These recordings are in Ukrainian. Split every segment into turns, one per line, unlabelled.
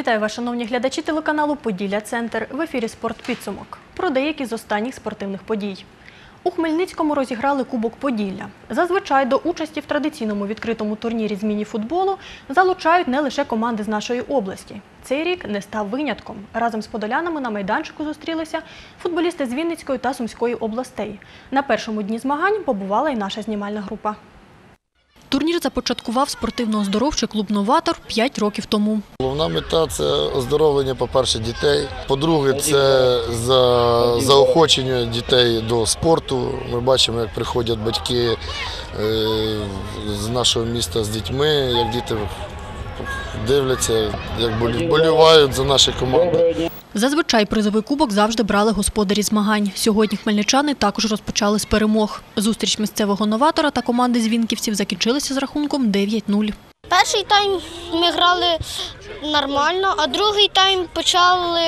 Вітаю вас, шановні глядачі телеканалу «Поділля-Центр». В ефірі «Спортпідсумок». Про деякі з останніх спортивних подій. У Хмельницькому розіграли Кубок Поділля. Зазвичай до участі в традиційному відкритому турнірі з міні-футболу залучають не лише команди з нашої області. Цей рік не став винятком. Разом з подолянами на майданчику зустрілися футболісти з Вінницької та Сумської областей. На першому дні змагань побувала і наша знімальна група. Турнір започаткував спортивно-оздоровчий клуб «Новатор» 5 років тому.
Головна мета – це оздоровлення, по-перше, дітей. По-друге, це заохочення дітей до спорту. Ми бачимо, як приходять батьки з нашого міста з дітьми, як діти дивляться, як болівають за наші команди.
Зазвичай призовий кубок завжди брали господарі змагань. Сьогодні хмельничани також розпочали з перемог. Зустріч місцевого «Новатора» та команди з вінківців закінчилася з рахунком 9-0.
Перший тайм ми грали нормально, а другий тайм почали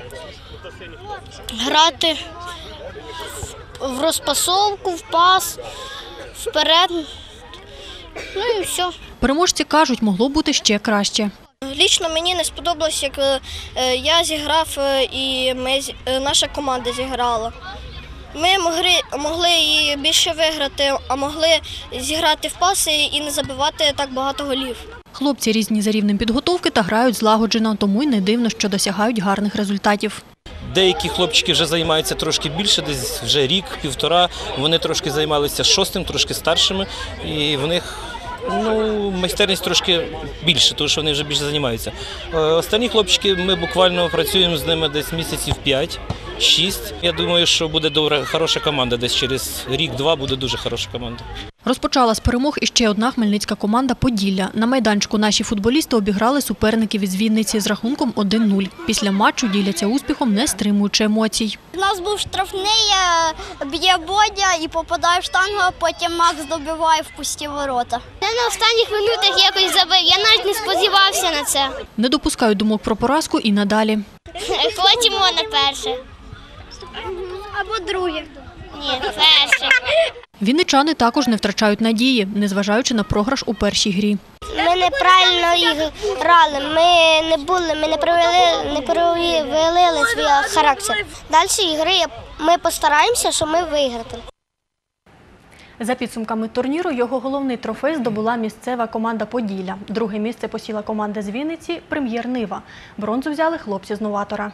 грати в розпасовку, в пас, вперед. Ну і все.
Переможці кажуть, могло бути ще краще.
Лічно мені не сподобалось, як я зіграв і наша команда зіграла. Ми могли і більше виграти, а могли зіграти в паси і не забивати так багато голів.
Хлопці різні за рівнем підготовки та грають злагоджено, тому й не дивно, що досягають гарних результатів.
Деякі хлопчики вже займаються трошки більше, десь вже рік-півтора. Вони трошки займалися шостим, трошки старшими, і в них майстерність трошки більше, тому що вони вже більше займаються. Останні хлопчики, ми буквально працюємо з ними десь місяців 5-6. Я думаю, що буде хороша команда, десь через рік-два буде дуже хороша команда.
Розпочала з перемог іще одна хмельницька команда «Поділля». На майданчику наші футболісти обіграли суперників із Вінниці з рахунком 1-0. Після матчу діляться успіхом, не стримуючи емоцій.
У нас був штрафний, б'є Бодя і попадає в штангу, а потім Макс добиває в пусті ворота. Я на останніх минутах якось забив, я навіть не сподівався на це.
Не допускають думок про поразку і надалі.
Хочемо на перше. Або друге. Ні, перше.
Вінничани також не втрачають надії, незважаючи на програш у першій грі.
Ми неправильно грали, ми не проявили свій характер. Далі ігри ми постараємося, щоб ми виграти.
За підсумками турніру, його головний трофей здобула місцева команда «Поділля». Друге місце посіла команда з Вінниці «Прем'єр Нива». Бронзу взяли хлопці з «Новатора».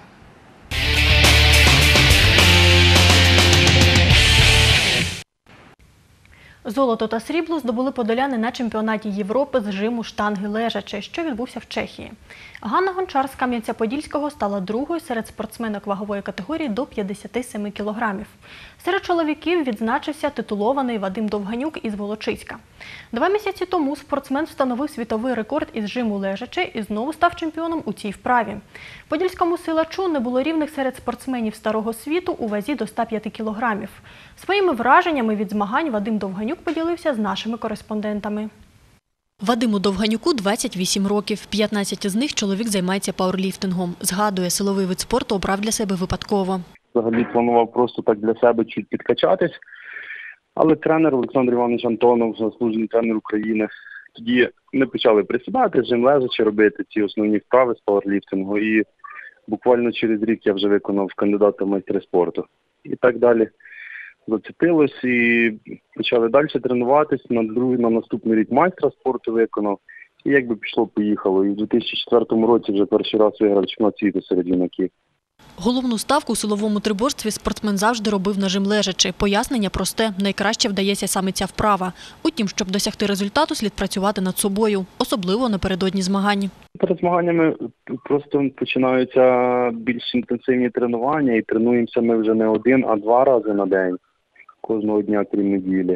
Золото та срібло здобули подоляни на чемпіонаті Європи з жиму штанги лежачи, що відбувся в Чехії. Ганна Гончар з Кам'янця-Подільського стала другою серед спортсменок вагової категорії до 57 кілограмів. Серед чоловіків відзначився титулований Вадим Довганюк із Волочиська. 2 місяці тому спортсмен встановив світовий рекорд із жиму лежачи і знову став чемпіоном у цій вправі. Подільському силачу не було рівних серед спортсменів старого світу у вазі до 105 кілограмів. Своїми враженнями від змагань Вадим Довганюк поділився з нашими кореспондентами. Вадиму Довганюку 28 років. 15 з них чоловік займається пауерліфтингом. Згадує, силовий вид спорту обрав для себе випадково.
Взагалі планував просто так для себе чуть підкачатись, але тренер Олександр Іванович Антонов, заслужений тренер України, тоді ми почали присідати, жим лежачи, робити ці основні вправи з пауерліфтингу, і буквально через рік я вже виконав кандидата в майстри спорту. І так далі зацепилось і почали далі тренуватись, на наступний рік майстра спорту виконав, і якби пішло-поїхало. І в 2004 році вже перший раз виграв чемпіонат світу серед юнаків.
Головну ставку у силовому триборстві спортсмен завжди робив на жим лежачи. Пояснення просте – найкраще вдається саме ця вправа. Утім, щоб досягти результату, слід працювати над собою, особливо напередодні змагань.
Перед змаганнями просто починаються більш інтенсивні тренування, і тренуємося ми вже не 1, а 2 рази на день, кожного дня, крім неділі.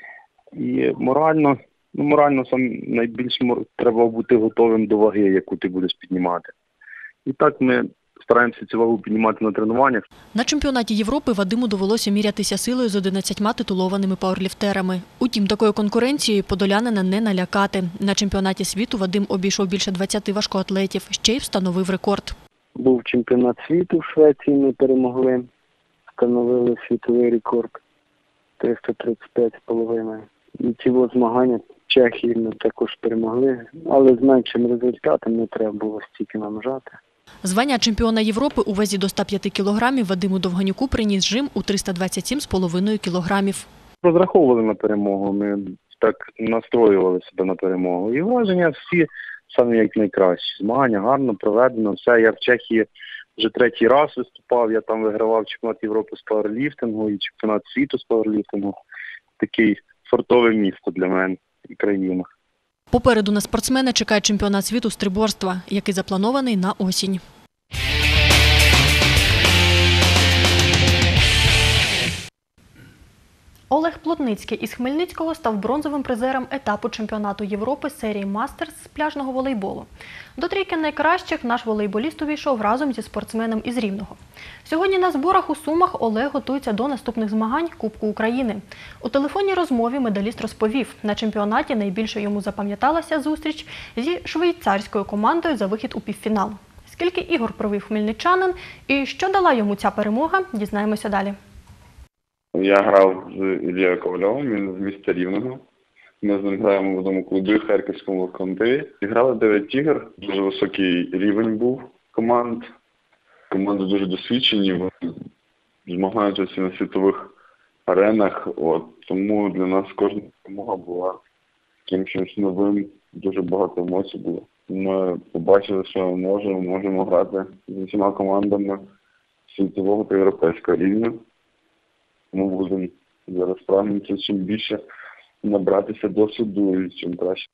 І морально найбільш треба бути готовим до ваги, яку ти будеш піднімати. І так ми стараємося цю вагу піднімати на тренуваннях.
На чемпіонаті Європи Вадиму довелося мірятися силою з 11 титулованими пауерліфтерами. Утім, такою конкуренцією подолянина не налякати. На чемпіонаті світу Вадим обійшов більше 20 важкоатлетів, ще й встановив рекорд.
Був чемпіонат світу в Швеції, ми перемогли, встановили світовий рекорд 335,5. І ці змагання
Чехії ми також перемогли, але з меншим результатом не треба було стільки нам жати.
Звання чемпіона Європи у вазі до 105 кілограмів Вадиму Довганюку приніс жим у 327,5 кілограмів.
Розраховували на перемогу, ми так настроювали себе на перемогу. І враження всі саме як найкращі. Змагання гарно проведено, все. Я в Чехії вже 3-й раз виступав, я там вигравав чемпіонат Європи з пауерліфтингу і чемпіонат світу з пауерліфтингу. Такий фортове місто для мене і країна.
Попереду на спортсмена чекає чемпіонат світу з триборства, який запланований на осінь. Олег Плотницький із Хмельницького став бронзовим призером етапу чемпіонату Європи серії «Мастерс» з пляжного волейболу. До трійки найкращих наш волейболіст увійшов разом зі спортсменом із Рівного. Сьогодні на зборах у Сумах Олег готується до наступних змагань Кубку України. У телефонній розмові медаліст розповів, на чемпіонаті найбільше йому запам'яталася зустріч зі швейцарською командою за вихід у півфінал. Скільки ігор провів хмельничанин і що дала йому ця перемога, дізнаємося далі.
Я грав з Ілією Ковальовим, він з міста Рівного. Ми з ним граємо в одному клубі, в Харківському локомотиві. Грали 9 ігор, дуже високий рівень був команд. Команди дуже досвідчені, вони змагаються на світових аренах. Тому для нас кожна перемога була чимось новим, дуже багато емоцій було. Ми побачили, що ми можемо грати з усіма командами світового та європейського рівня. Ми будемо зараз прагнути чим більше набратися досвіду і чим краще.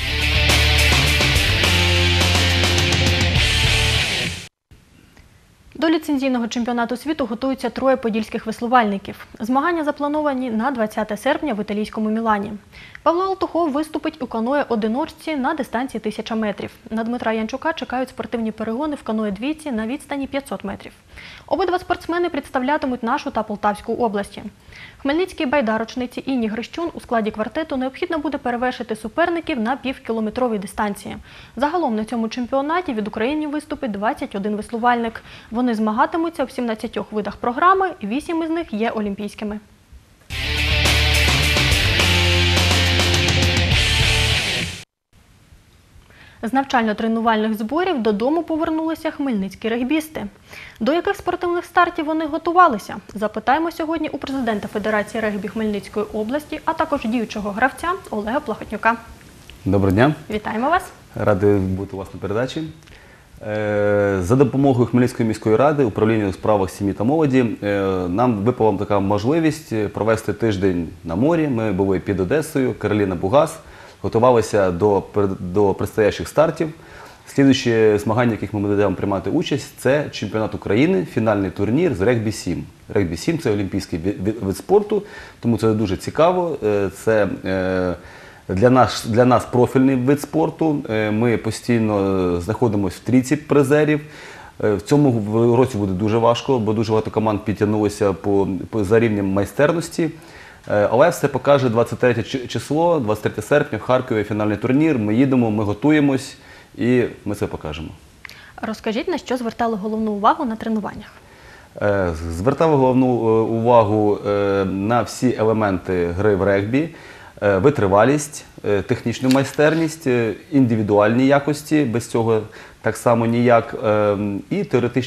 До ліцензійного чемпіонату світу готуються 3 подільських веслувальників. Змагання заплановані на 20 серпня в італійському Мілані. Павло Алтухов виступить у каное-одиночці на дистанції 1000 метрів. На Дмитра Янчука чекають спортивні перегони в каное-двійці на відстані 500 метрів. Обидва спортсмени представлятимуть нашу та Полтавську області. Хмельницькій байдарочниці Інні Грищун у складі квартету необхідно буде перевершити суперників на півкілометровій дистанції. Загалом на цьому чемпіонаті від України виступить 21 веслувальник. Вони змагатимуться в 17 видах програми, 8 із них є олімпійськими. З навчально-тренувальних зборів додому повернулися хмельницькі регбісти. До яких спортивних стартів вони готувалися? Запитаємо сьогодні у президента Федерації регбі Хмельницької області, а також діючого гравця Олега Плахотнюка.
Доброго дня.
Вітаємо вас.
Радий бути у вас на передачі. За допомогою Хмельницької міської ради, управління у справах сім'ї та молоді, нам випала така можливість провести тиждень на морі. Ми були під Одесою, Кароліна Бугас, готувалися до предстоящих стартів. Слідуючі змагання, в яких ми будемо приймати участь, це чемпіонат України, фінальний турнір з регбі-7. Регбі-7 – це олімпійський вид спорту, тому це дуже цікаво. Це для нас профільний вид спорту. Ми постійно знаходимося в трійці призерів. В цьому році буде дуже важко, бо дуже багато команд підтягнулися за рівнем майстерності. Але все покаже 23 число, 23 серпня в Харкові фінальний турнір. Ми їдемо, ми готуємось і ми це покажемо.
Розкажіть, на що звертали головну увагу на тренуваннях?
Звертали головну увагу на всі елементи гри в регбі. Витривалість, технічну майстерність, індивідуальні якості, без цього так само ніяк. І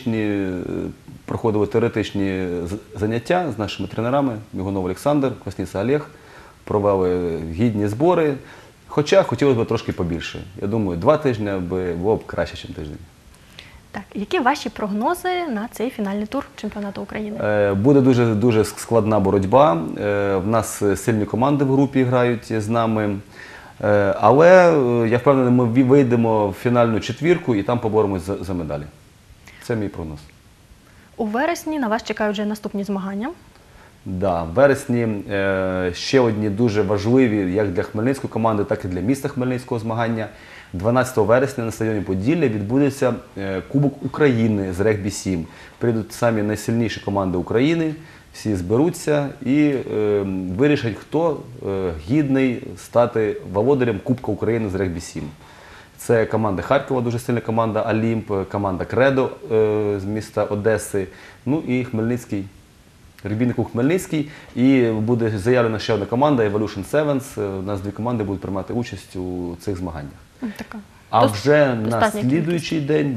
проходили теоретичні заняття з нашими тренерами, Мігунов Олександр, Квасніца Олег, провели гідні збори, хоча хотілося б трошки побільше. Я думаю, 2 тижні було б краще, ніж тиждень.
Так, які ваші прогнози на цей фінальний тур чемпіонату України?
Буде дуже складна боротьба. В нас сильні команди в групі грають з нами. Але я впевнений, ми вийдемо в фінальну четвірку і там поборемось за медалі. Це мій прогноз.
У вересні на вас чекають вже наступні змагання.
Да, в вересні ще одні дуже важливі як для Хмельницької команди, так і для міста Хмельницького змагання. 12 вересня на стадіоні Поділля відбудеться Кубок України з регбі-7. Прийдуть самі найсильніші команди України, всі зберуться і вирішать, хто гідний стати володарем Кубка України з регбі-7. Це команда Харкова, дуже сильна команда «Олімп», команда «Кредо» з міста Одеси, ну і Хмельницький регбійний клуб Хмельницький. І буде заявлена ще одна команда Evolution Sevens. У нас 2 команди будуть приймати участь у цих змаганнях.
Така.
А вже на
достатня
слідуючий день,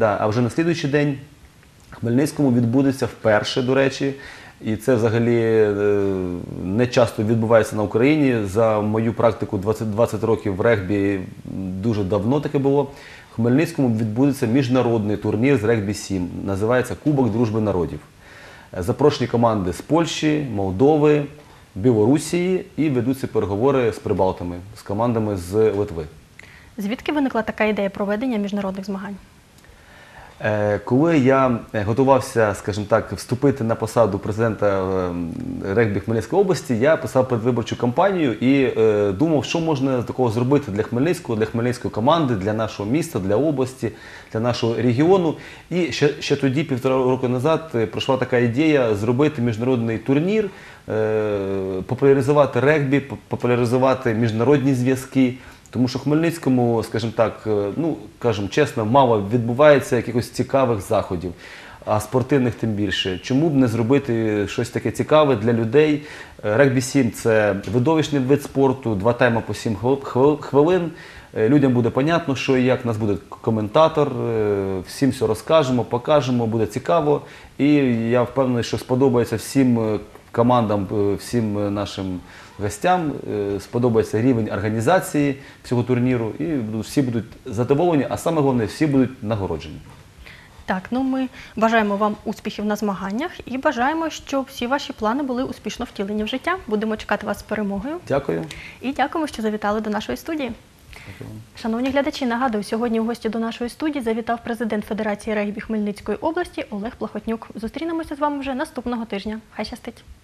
в Хмельницькому відбудеться вперше, до речі, і це взагалі не часто відбувається на Україні. За мою практику 20 років в регбі дуже давно таке було. В Хмельницькому відбудеться міжнародний турнір з регбі-7. Називається Кубок дружби народів. Запрошені команди з Польщі, Молдови, Білорусі і ведуться переговори з прибалтами, з командами з Литви.
Звідки виникла така ідея проведення міжнародних змагань?
Коли я готувався, скажімо так, вступити на посаду президента регбі Хмельницької області, я писав передвиборчу кампанію і думав, що можна такого зробити для Хмельницького, для хмельницької команди, для нашого міста, для області, для нашого регіону. І ще тоді, 1,5 року назад, пройшла така ідея зробити міжнародний турнір, популяризувати регбі, популяризувати міжнародні зв'язки. Тому що в Хмельницькому, скажімо так, кажемо чесно, мало відбувається якихось цікавих заходів, а спортивних тим більше. Чому б не зробити щось таке цікаве для людей? Регбі-7 – це видовищний вид спорту, 2 тайми по 7 хвилин. Людям буде понятно, що і як, у нас буде коментатор, всім все розкажемо, покажемо, буде цікаво. І я впевнений, що сподобається всім командам, всім нашим гостям, сподобається рівень організації цього турніру, і всі будуть задоволені, а саме головне, всі будуть нагороджені.
Так, ми бажаємо вам успіхів на змаганнях і бажаємо, щоб всі ваші плани були успішно втілені в життя. Будемо чекати вас з перемогою.
Дякую.
І дякуємо, що завітали до нашої студії.
Дякую.
Шановні глядачі, нагадую, сьогодні у гості до нашої студії завітав президент Федерації регбі Хмельницької області Олег Плахотнюк. Зустрінемося з вами вже наступного тижня. Хай щастить!